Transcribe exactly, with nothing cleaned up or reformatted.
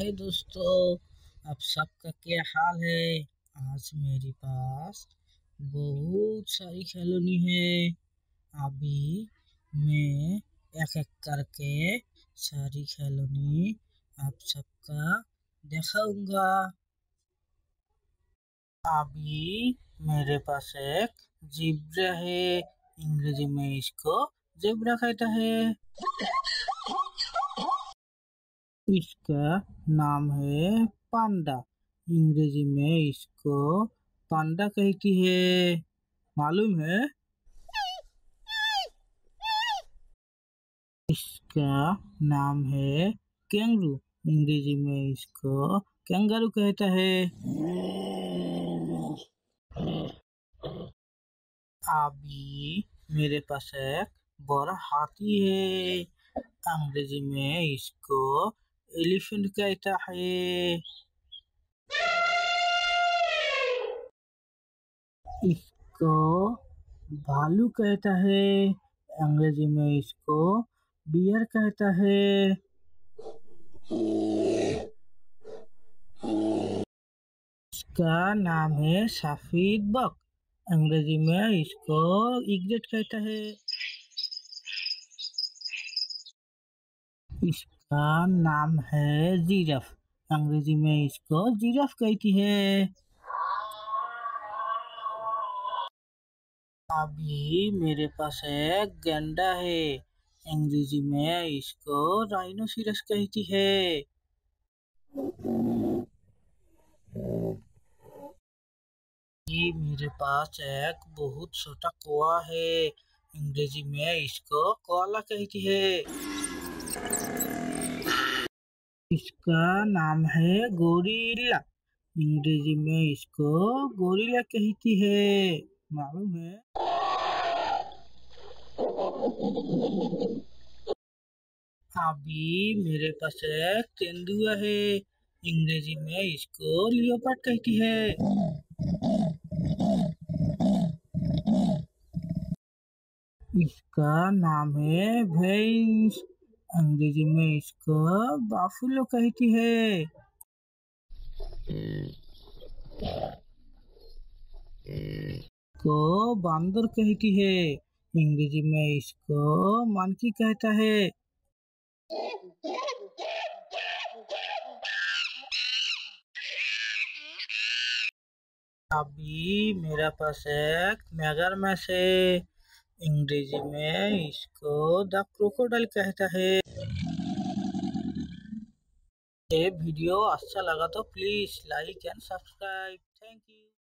हाय दोस्तों, आप सबका क्या हाल है। आज मेरे पास बहुत सारी खिलौनी है। अभी मैं एक एक करके सारी खिलौनी आप सबका दिखाऊंगा। अभी मेरे पास एक ज़ेब्रा है। अंग्रेजी में इसको ज़ेब्रा कहता है। इसका नाम है पांडा। अंग्रेजी में इसको पांडा कहती है। मालूम है? इसका नाम है कैंगरू। अंग्रेजी में इसको कैंगारू कहता है। अभी मेरे पास एक बड़ा हाथी है। अंग्रेजी में इसको एलिफेंट कहता है। इसको भालू कहता है। अंग्रेजी में इसको बियर कहता है। इसका नाम है सफेद बक। अंग्रेजी में इसको इग्रेट कहता है। इसका नाम है जिराफ। अंग्रेजी में इसको जिराफ कहती है। अभी मेरे पास एक गैंडा है। अंग्रेजी में इसको राइनोसिरस कहती है। ये मेरे पास एक बहुत छोटा कौवा है। अंग्रेजी में इसको कोआला कहती है। इसका नाम है गोरिल्ला। अंग्रेजी में इसको गोरिल्ला कहती है। मालूम है? अभी मेरे पास एक तेंदुआ है। अंग्रेजी में इसको लियोपार्ड कहती है। इसका नाम है भैंस। अंग्रेजी में इसको बाफुलो कहती है। को बांदर कहती है। अंग्रेजी में इसको मंकी कहता है। अभी मेरा पास एक मगरमच्छ है। अंग्रेजी में इसको द क्रोकोडाइल कहता है। ये वीडियो अच्छा लगा तो please like and subscribe. Thank you.